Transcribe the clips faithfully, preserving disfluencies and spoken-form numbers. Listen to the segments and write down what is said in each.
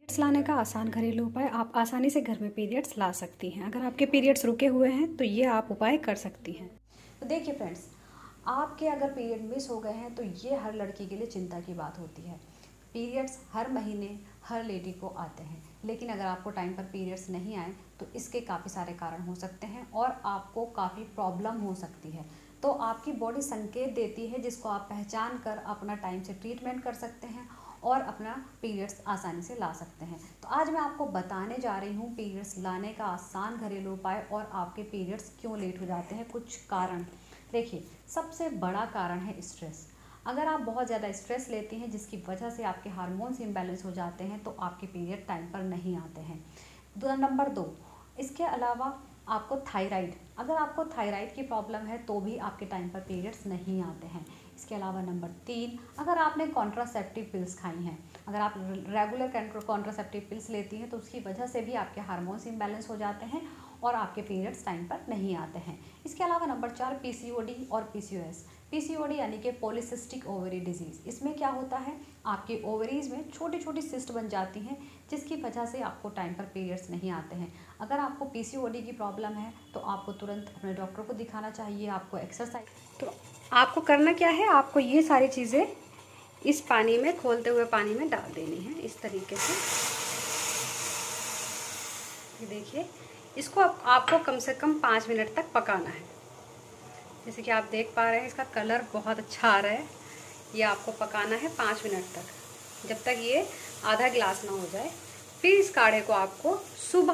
लाने का आसान घरेलू उपाय, आप आसानी से घर में पीरियड्स ला सकती हैं। अगर आपके पीरियड्स रुके हुए हैं तो ये आप उपाय कर सकती हैं। तो देखिए फ्रेंड्स, आपके अगर पीरियड मिस हो गए हैं तो ये हर लड़की के लिए चिंता की बात होती है। पीरियड्स हर महीने हर लेडी को आते हैं, लेकिन अगर आपको टाइम पर पीरियड्स नहीं आए तो इसके काफ़ी सारे कारण हो सकते हैं और आपको काफ़ी प्रॉब्लम हो सकती है। तो आपकी बॉडी संकेत देती है जिसको आप पहचान कर अपना टाइम से ट्रीटमेंट कर सकते हैं और अपना पीरियड्स आसानी से ला सकते हैं। तो आज मैं आपको बताने जा रही हूँ पीरियड्स लाने का आसान घरेलू उपाय और आपके पीरियड्स क्यों लेट हो जाते हैं, कुछ कारण। देखिए, सबसे बड़ा कारण है स्ट्रेस। अगर आप बहुत ज़्यादा स्ट्रेस लेती हैं जिसकी वजह से आपके हार्मोन्स इम्बैलेंस हो जाते हैं तो आपके पीरियड टाइम पर नहीं आते हैं। दो नंबर दो, इसके अलावा आपको थायराइड, अगर आपको थायराइड की प्रॉब्लम है तो भी आपके टाइम पर पीरियड्स नहीं आते हैं। इसके अलावा नंबर तीन, अगर आपने कॉन्ट्रासेप्टिव पिल्स खाई हैं, अगर आप रेगुलर कॉन्ट्रासेप्टिव पिल्स लेती हैं तो उसकी वजह से भी आपके हार्मोन्स इम्बैलेंस हो जाते हैं और आपके पीरियड्स टाइम पर नहीं आते हैं। इसके अलावा नंबर चार, पीसीओडी और पीसीओएस। पीसीओडी यानी कि पॉलीसिस्टिक ओवरी डिजीज़। इसमें क्या होता है, आपके ओवरीज में छोटी छोटी सिस्ट बन जाती हैं जिसकी वजह से आपको टाइम पर पीरियड्स नहीं आते हैं। अगर आपको पीसीओडी की प्रॉब्लम है तो आपको तुरंत अपने डॉक्टर को दिखाना चाहिए। आपको एक्सरसाइज, तो आपको करना क्या है, आपको ये सारी चीज़ें इस पानी में, खोलते हुए पानी में डाल देनी है इस तरीके से। ये देखिए, इसको आप, आपको कम से कम पाँच मिनट तक पकाना है। जैसे कि आप देख पा रहे हैं इसका कलर बहुत अच्छा आ रहा है। ये आपको पकाना है पाँच मिनट तक, जब तक ये आधा गिलास ना हो जाए। फिर इस काढ़े को आपको सुबह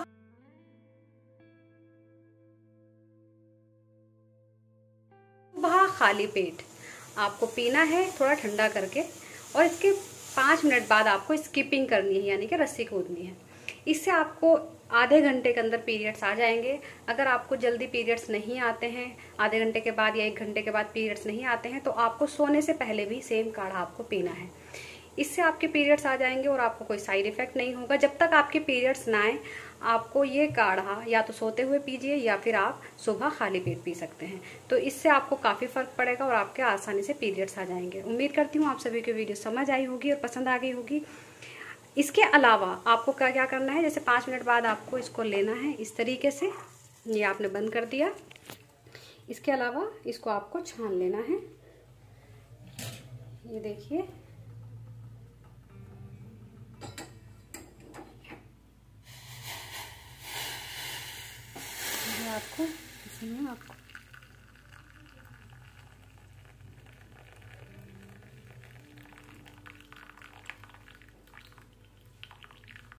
सुबह खाली पेट आपको पीना है, थोड़ा ठंडा करके। और इसके पाँच मिनट बाद आपको स्किपिंग करनी है, यानी कि रस्सी कूदनी है। इससे आपको आधे घंटे के अंदर पीरियड्स आ जाएंगे। अगर आपको जल्दी पीरियड्स नहीं आते हैं, आधे घंटे के बाद या एक घंटे के बाद पीरियड्स नहीं आते हैं, तो आपको सोने से पहले भी सेम काढ़ा आपको पीना है। इससे आपके पीरियड्स आ जाएंगे और आपको कोई साइड इफेक्ट नहीं होगा। जब तक आपके पीरियड्स ना आए, आपको ये काढ़ा या तो सोते हुए पीजिए या फिर आप सुबह खाली पेट पी सकते हैं। तो इससे आपको काफ़ी फर्क पड़ेगा और आपके आसानी से पीरियड्स आ जाएंगे। उम्मीद करती हूँ आप सभी को वीडियो समझ आई होगी और पसंद आ गई होगी। इसके अलावा आपको क्या क्या करना है, जैसे पाँच मिनट बाद आपको इसको लेना है इस तरीके से। ये आपने बंद कर दिया। इसके अलावा इसको आपको छान लेना है। ये देखिए, आपको इसमें आपको